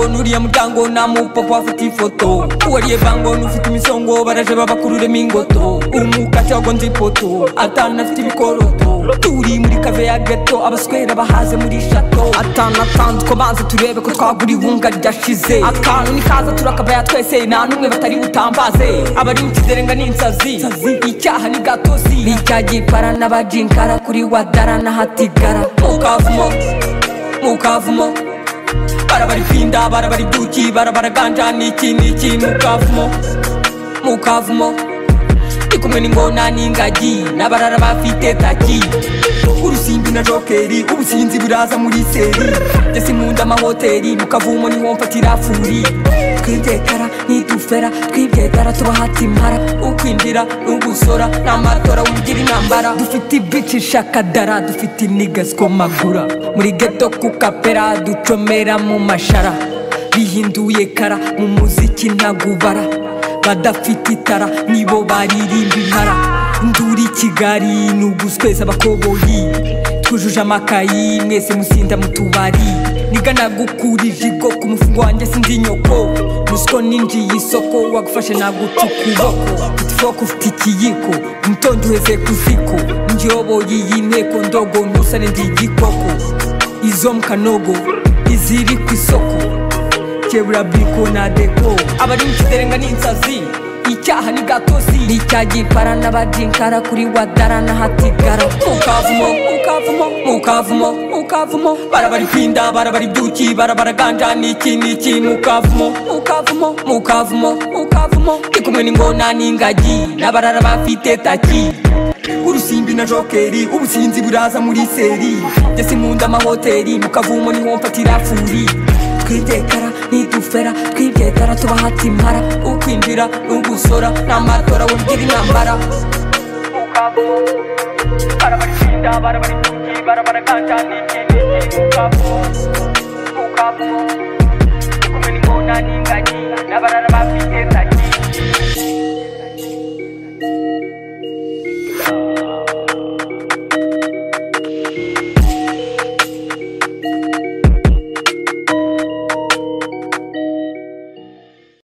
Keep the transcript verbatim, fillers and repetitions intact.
bango nuriya muryango namupopo afite ifoto uwariye bango nufite imisongo baraje babakururemo ingoto umukate wagonze ipoto atana afite ibikoroto turi muri kave ya ghetto abaswera bahaze muri shato atana atanze ko banze turebe ko twagura ihunga ryashize akantu nikaza turakabaya twese nta numwe batari butambaze abari mu kizerenga n'insazi icyaha ni gatozi icyagiparana n'abajinkara kuri wadara na hatigara mukavumo mukavumo barabari pinda barabari duki barabara ganja niki niki mukavumo mukavumo ikumwe n'ingona n'ingagi n'abarara bafite taki urusimbi na jokeri ubusinzi buraza muri seri jesi munda amahoteli mukavumo niho mfatira furi twibyekara nidufera twibyekara tubahata impara ukwinjira n'ugusora n'amatora ugira intambara dufite ibici shakadara dufite inigas ko magura muri ghetto kukapera ducomera mu mashara bihinduye kara mu muziki ntagubara badafite itara nibo baririmba impara nduri Kigali n'ugusweza abakoboyi twujuje amakayi mwese musinda mutubari nigana gukurije igo ku mufungo wanjye sinzi nyoko musiko ninjiye isoko wagufashe naguca ukuboko utifoko ufite ikiyiko umutondo uheze kuziko njiyoboye iyi nteko ndogo ntusane ndi igikoko izo mukanogo iziri ku isoko kebura biko na deko abari mu kizerenga n'insazi icyaha ni gatozi icyagiparana n'abajinkara kuri wadara na hatigara mukavumo mukavumo mukavumo mukavumo barabari pinda barabari duki barabara ganja niki niki mukavumo mukavumo mukavumo mukavumo ikumwe n'ingona n'ingagi n'abarara bafite taki urusimbi na jokeri ubusinzi buraza muri seri jesi munda amahoteli mukavumo niho mfatira furi twibyekara nidufera twibyekara tubahata impara ukwinjira n'ugusora n'amatora ugira intambara mukavumo barabari pinda barabari duki barabara ganja niki niki mukavumo mukavumo ikumwe n'ingona n'ingagi n'abarara bafite taki